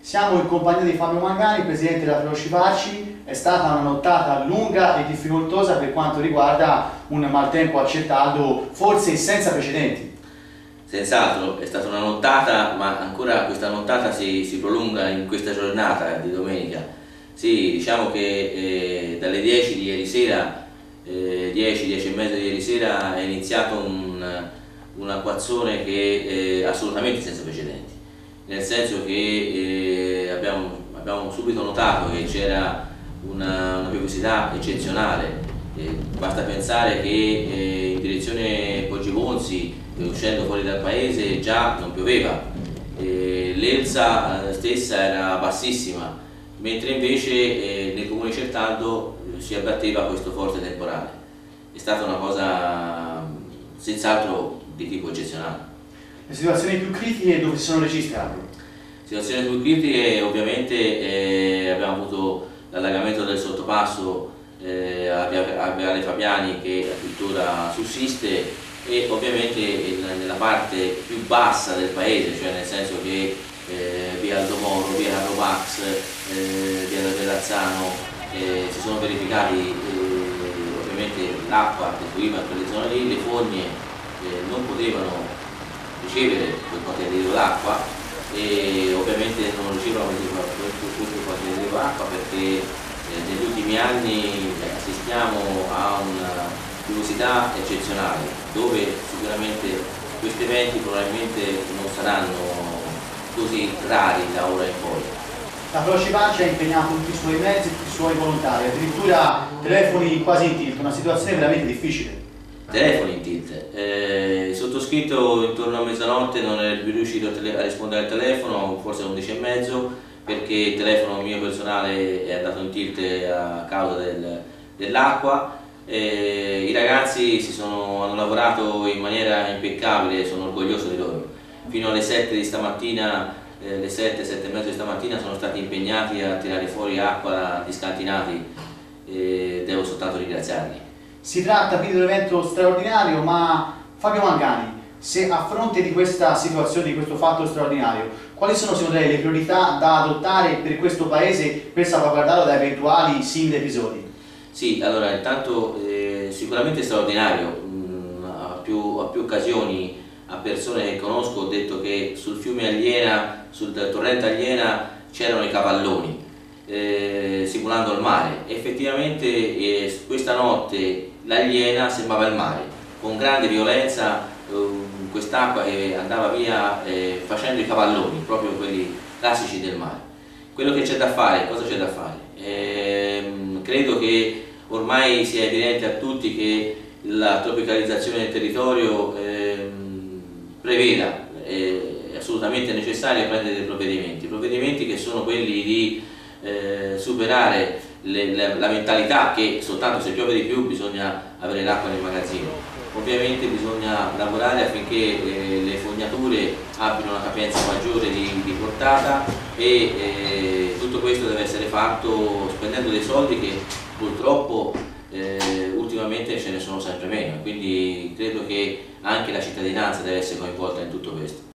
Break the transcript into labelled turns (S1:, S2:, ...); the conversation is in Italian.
S1: Siamo in compagnia di Fabio Mangani, presidente della Velocipaci. È stata una nottata lunga e difficoltosa per quanto riguarda un maltempo accettato, forse senza precedenti.
S2: Senz'altro è stata una nottata, ma ancora questa nottata si prolunga in questa giornata di domenica. Sì, diciamo che dalle 10 di ieri sera, 10 e mezza di ieri sera, è iniziato un acquazzone che è assolutamente senza precedenti, nel senso che abbiamo subito notato che c'era una piovosità eccezionale. Basta pensare che in direzione Poggi Bonzi, uscendo fuori dal paese, già non pioveva, l'Elsa stessa era bassissima, mentre invece nel comune di Certaldo si abbatteva questo forte temporale. È stata una cosa senz'altro di tipo eccezionale.
S1: Le situazioni più critiche dove si sono registrate?
S2: Situazioni più critiche ovviamente abbiamo avuto l'allagamento del sottopasso a Viale Fabiani, che tuttora sussiste, e ovviamente nella parte più bassa del paese, cioè nel senso che via Aldomoro, via Rovax, via del Verrazzano, si sono verificati ovviamente l'acqua che fluiva in quelle zone lì, le fogne non potevano ricevere quel quantitativo d'acqua e ovviamente non ricevono quel quantitativo d'acqua perché negli ultimi anni assistiamo a una piovosità eccezionale, dove sicuramente questi eventi probabilmente non saranno così rari da ora in poi.
S1: La Velocipaci ha impegnato tutti i suoi mezzi, tutti i suoi volontari, addirittura telefoni quasi in tilt, una situazione veramente difficile.
S2: Telefoni in tilt. Il sottoscritto intorno a mezzanotte non è più riuscito a rispondere al telefono, forse alle 11 e mezzo, perché il telefono mio personale è andato in tilt a causa dell'acqua. I ragazzi hanno lavorato in maniera impeccabile, sono orgoglioso di loro. Fino alle 7 di stamattina, le 7 e mezzo di stamattina sono stati impegnati a tirare fuori acqua dagli scantinati e devo soltanto ringraziarli.
S1: Si tratta quindi di un evento straordinario, ma Fabio Mangani, se a fronte di questa situazione, di questo fatto straordinario, quali sono secondo lei le priorità da adottare per questo Paese per salvaguardarlo da eventuali simili episodi?
S2: Sì, allora intanto sicuramente straordinario. A più occasioni a persone che conosco ho detto che sul fiume Aliena, sul torrente Aliena, c'erano i cavalloni simulando il mare. Effettivamente questa notte l'Aliena sembrava il mare, con grande violenza, quest'acqua che andava via facendo i cavalloni, proprio quelli classici del mare. Quello che c'è da fare, cosa c'è da fare? Credo che ormai sia evidente a tutti che la tropicalizzazione del territorio preveda, è assolutamente necessario prendere dei provvedimenti che sono quelli di superare la mentalità che soltanto se piove di più bisogna avere l'acqua nel magazzino. Ovviamente bisogna lavorare affinché le fognature abbiano una capienza maggiore di portata e tutto questo deve essere fatto spendendo dei soldi che purtroppo ultimamente ce ne sono sempre meno, quindi credo che anche la cittadinanza deve essere coinvolta in tutto questo.